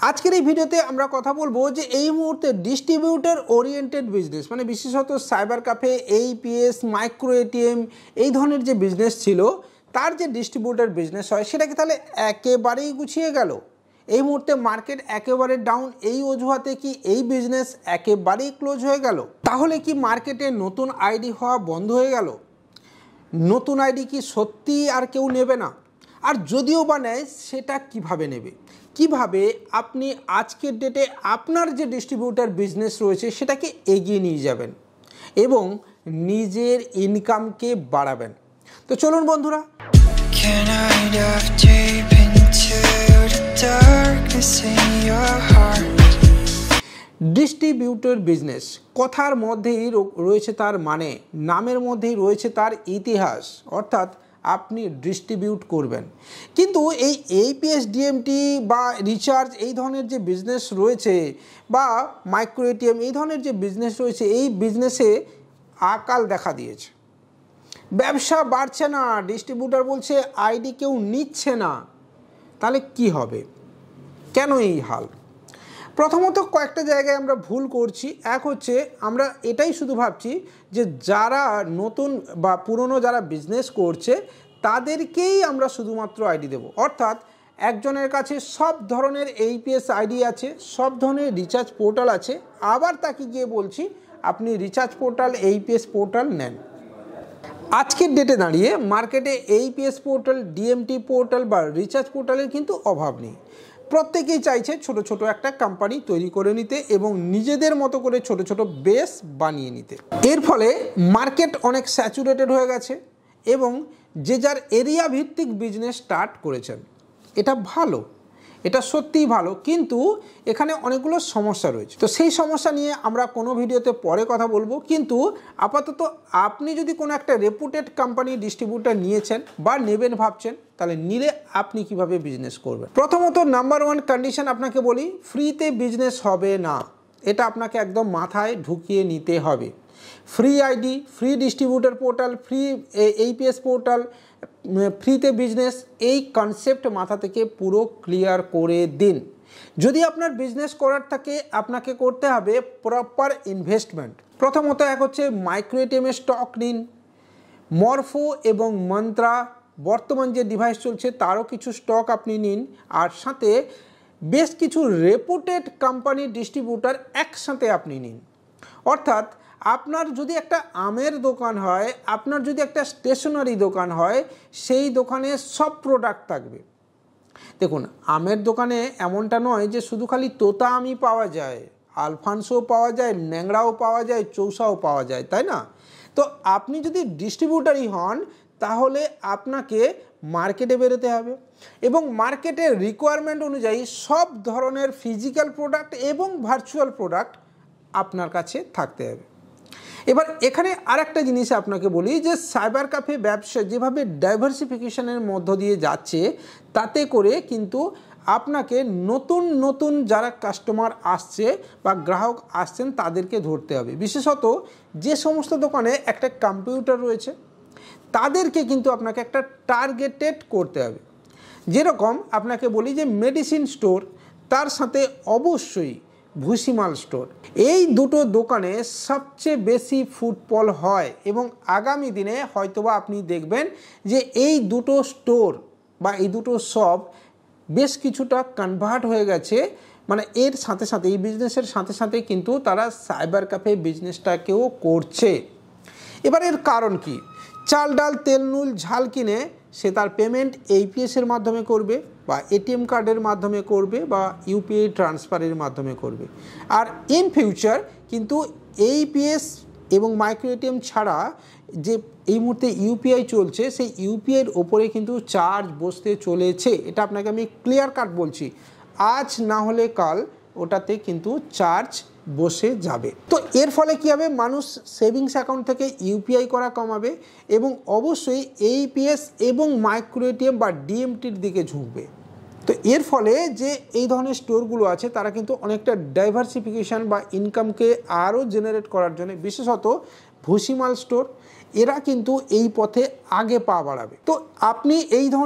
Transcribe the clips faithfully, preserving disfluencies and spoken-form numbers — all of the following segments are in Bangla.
আজকের এই ভিডিওতে আমরা কথা বলবো যে এই মুহূর্তে ডিস্ট্রিবিউটর ওরিয়েন্টেড বিজনেস মানে বিশেষত cyber cafe, AEPS, micro ATM এই ধরনের যে বিজনেস ছিল তার যে ডিস্ট্রিবিউটর বিজনেস হয় সেটা কি তাহলে একেবারেই গুছিয়ে গেল? এই মুহূর্তে মার্কেট একেবারে ডাউন, এই অজুহাতে কি এই বিজনেস একেবারেই ক্লোজ হয়ে গেল? তাহলে কি মার্কেটে নতুন আইডি হওয়া বন্ধ হয়ে গেল? নতুন আইডি কি সত্যি আর কেউ নেবে না? আর যদিও বা নেয় সেটা কিভাবে নেবে? কিভাবে আপনি আজকের ডেটে আপনার যে ডিস্ট্রিবিউটর বিজনেস রয়েছে সেটাকে এগিয়ে নিয়ে যাবেন এবং নিজের ইনকামকে বাড়াবেন? তো চলুন বন্ধুরা, ডিস্ট্রিবিউটর বিজনেস কথার মধ্যেই রয়েছে তার মানে, নামের মধ্যেই রয়েছে তার ইতিহাস, অর্থাৎ আপনি ডিস্ট্রিবিউট করবেন। কিন্তু এই এইপিএস, ডিএমটি বা রিচার্জ এই ধরনের যে বিজনেস রয়েছে বা মাইক্রো এটিএম এই ধরনের যে বিজনেস রয়েছে, এই বিজনেসে আকাল দেখা দিয়েছে। ব্যবসা বাড়ছে না, ডিস্ট্রিবিউটর বলছে আইডি কেউ নিচ্ছে না। তাহলে কি হবে? কেন এই হাল? প্রথমত কয়েকটা জায়গায় আমরা ভুল করছি। এক হচ্ছে আমরা এটাই শুধু ভাবছি যে যারা নতুন বা পুরনো যারা বিজনেস করছে তাদেরকেই আমরা শুধুমাত্র আইডি দেব, অর্থাৎ একজনের কাছে সব ধরনের এইপিএস আইডি আছে, সব ধরনের রিচার্জ পোর্টাল আছে, আবার তাকে গিয়ে বলছি আপনি রিচার্জ পোর্টাল, এইপিএস পোর্টাল নেন। আজকের ডেটে দাঁড়িয়ে মার্কেটে এইপিএস পোর্টাল, ডিএমটি পোর্টাল বা রিচার্জ পোর্টালের কিন্তু অভাব নেই। প্রত্যেকেই চাইছে ছোট ছোট একটা কোম্পানি তৈরি করে নিতে এবং নিজেদের মতো করে ছোট ছোট বেস বানিয়ে নিতে। এর ফলে মার্কেট অনেক স্যাচুরেটেড হয়ে গেছে এবং যে যার এরিয়া ভিত্তিক বিজনেস স্টার্ট করেছেন। এটা ভালো, এটা সত্যিই ভালো, কিন্তু এখানে অনেকগুলো সমস্যা রয়েছে। তো সেই সমস্যা নিয়ে আমরা কোনো ভিডিওতে পরে কথা বলবো, কিন্তু আপাতত আপনি যদি কোনো একটা রেপুটেড কোম্পানি ডিস্ট্রিবিউটার নিয়েছেন বা নেবেন ভাবছেন, তাহলে নিলে আপনি কিভাবে বিজনেস করবেন। প্রথমত নাম্বার ওয়ান কন্ডিশন আপনাকে বলি, ফ্রিতে বিজনেস হবে না। এটা আপনাকে একদম মাথায় ঢুকিয়ে নিতে হবে। Free ID, free distributor portal, free AEPS portal, ফ্রিতে বিজনেস, এই কনসেপ্ট মাথা থেকে পুরো ক্লিয়ার করে দিন। যদি আপনার বিজনেস করার থাকে আপনাকে করতে হবে প্রপার ইনভেস্টমেন্ট। প্রথমত এক হচ্ছে মাইক্রো এটিএমের স্টক নিন, মরফো এবং মন্ত্রা বর্তমান যে ডিভাইস চলছে তারও কিছু স্টক আপনি নিন, আর সাথে বেশ কিছু রেপুটেড কোম্পানির ডিস্ট্রিবিউটার একসাথে আপনি নিন। অর্থাৎ আপনার যদি একটা আমের দোকান হয়, আপনার যদি একটা স্টেশনারি দোকান হয়, সেই দোকানে সব প্রোডাক্ট থাকবে। দেখুন, আমের দোকানে এমনটা নয় যে শুধু খালি তোতা আমই পাওয়া যায়, আলফানসোও পাওয়া যায়, ন্যাংরাও পাওয়া যায়, চৌসাও পাওয়া যায়, তাই না? তো আপনি যদি ডিস্ট্রিবিউটারই হন তাহলে আপনাকে মার্কেটে বেরোতে হবে এবং মার্কেটের রিকোয়ারমেন্ট অনুযায়ী সব ধরনের ফিজিক্যাল প্রোডাক্ট এবং ভার্চুয়াল প্রোডাক্ট আপনার কাছে থাকতে হবে। এবার এখানে আরেকটা জিনিস আপনাকে বলি যে সাইবার ক্যাফে ব্যবসা যেভাবে ডাইভার্সিফিকেশনের মধ্য দিয়ে যাচ্ছে, তাতে করে কিন্তু আপনাকে নতুন নতুন যারা কাস্টমার আসছে বা গ্রাহক আসছেন তাদেরকে ধরতে হবে। বিশেষত যে সমস্ত দোকানে একটা কম্পিউটার রয়েছে তাদেরকে কিন্তু আপনাকে একটা টার্গেটেড করতে হবে। যেরকম আপনাকে বলি যে মেডিসিন স্টোর, তার সাথে অবশ্যই ভুসিমাল স্টোর, এই দুটো দোকানে সবচেয়ে বেশি ফুটফল হয় এবং আগামী দিনে হয়তোবা আপনি দেখবেন যে এই দুটো স্টোর বা এই দুটো শপ বেশ কিছুটা কনভার্ট হয়ে গেছে, মানে এর সাথে সাথে এই বিজনেসের সাথে সাথে কিন্তু তারা সাইবার ক্যাফে বিজনেসটাকেও করছে। এবার এর কারণ কি? চাল ডাল তেল নুল ঝাল কিনে সে তার পেমেন্ট এইপিএসের মাধ্যমে করবে বা এটিএম কার্ডের মাধ্যমে করবে বা ইউপিআই ট্রান্সফারের মাধ্যমে করবে। আর ইন ফিউচার কিন্তু এইপিএস এবং মাইক্রো এটিএম ছাড়া যে এই মুহূর্তে ইউপিআই চলছে, সেই ইউপিআইয়ের ওপরে কিন্তু চার্জ বসতে চলেছে। এটা আপনাকে আমি ক্লিয়ার কাট বলছি, আজ না হলে কাল ওটাতে কিন্তু চার্জ বসে যাবে। তো এর ফলে কী হবে? মানুষ সেভিংস অ্যাকাউন্ট থেকে ইউপিআই করা কমাবে এবং অবশ্যই এইপিএস এবং মাইক্রো এটিএম বা ডিএমটির দিকে ঝুঁকবে। তো এর ফলে যে এই ধরনের স্টোরগুলো আছে তারা কিন্তু অনেকটা ডাইভার্সিফিকেশান বা ইনকামকে আরও জেনারেট করার জন্য, বিশেষত ভুসিমাল স্টোর, এরা কিন্তু এই পথে আগে পা বাড়াবে। তো আপনি এই ধরনের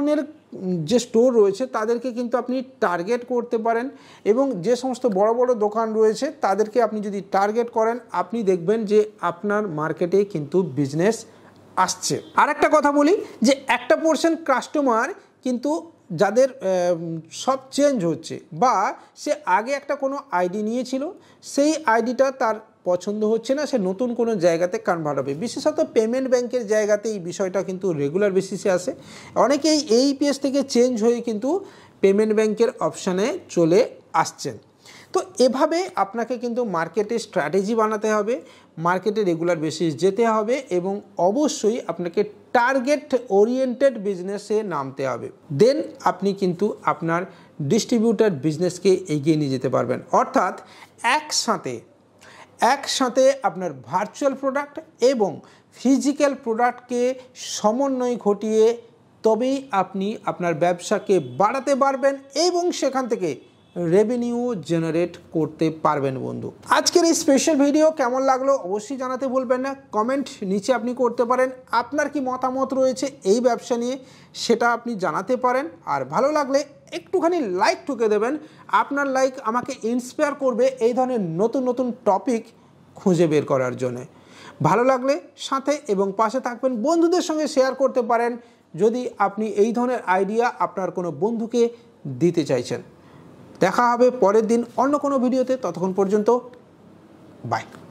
যে স্টোর রয়েছে তাদেরকে কিন্তু আপনি টার্গেট করতে পারেন, এবং যে সমস্ত বড় বড় দোকান রয়েছে তাদেরকে আপনি যদি টার্গেট করেন আপনি দেখবেন যে আপনার মার্কেটে কিন্তু বিজনেস আসছে। আর একটা কথা বলি যে একটা পার্সেন্ট কাস্টমার কিন্তু যাদের সব চেঞ্জ হচ্ছে, বা সে আগে একটা কোনো আইডি নিয়েছিল, সেই আইডিটা তার পছন্দ হচ্ছে না, সে নতুন কোনো জায়গাতে কনভার্ট হবে। বিশেষত পেমেন্ট ব্যাংকের জায়গাতে এই বিষয়টা কিন্তু রেগুলার বেসিসে আসে। অনেকেই এইপিএস থেকে চেঞ্জ হয়ে কিন্তু পেমেন্ট ব্যাংকের অপশানে চলে আসছেন। তো এভাবে আপনাকে কিন্তু মার্কেটে স্ট্র্যাটেজি বানাতে হবে, মার্কেটে রেগুলার বেসিস যেতে হবে, এবং অবশ্যই আপনাকে টার্গেট ওরিয়েন্টেড বিজনেসে নামতে হবে। দেন আপনি কিন্তু আপনার ডিস্ট্রিবিউটার বিজনেসকে এগিয়ে নিয়ে যেতে পারবেন। অর্থাৎ একসাথে একসাথে আপনার ভার্চুয়াল প্রোডাক্ট এবং ফিজিক্যাল প্রোডাক্টকে সমন্বয় ঘটিয়ে তবেই আপনি আপনার ব্যবসাকে বাড়াতে পারবেন এবং সেখান থেকে রেভিনিউ জেনারেট করতে পারবেন। বন্ধু, আজকের এই স্পেশাল ভিডিও কেমন লাগলো অবশ্যই জানাতে ভুলবেন না। কমেন্ট নিচে আপনি করতে পারেন, আপনার কি মতামত রয়েছে এই ব্যবসা নিয়ে সেটা আপনি জানাতে পারেন। আর ভালো লাগলে একটুখানি লাইক ঠুকে দেবেন, আপনার লাইক আমাকে ইন্সপায়ার করবে এই ধরনের নতুন নতুন টপিক খুঁজে বের করার জন্য। ভালো লাগলে সাথে এবং পাশে থাকবেন, বন্ধুদের সঙ্গে শেয়ার করতে পারেন যদি আপনি এই ধরনের আইডিয়া আপনার কোনো বন্ধুকে দিতে চাইছেন। দেখা হবে পরের দিন অন্য কোনো ভিডিওতে, ততক্ষণ পর্যন্ত বাই।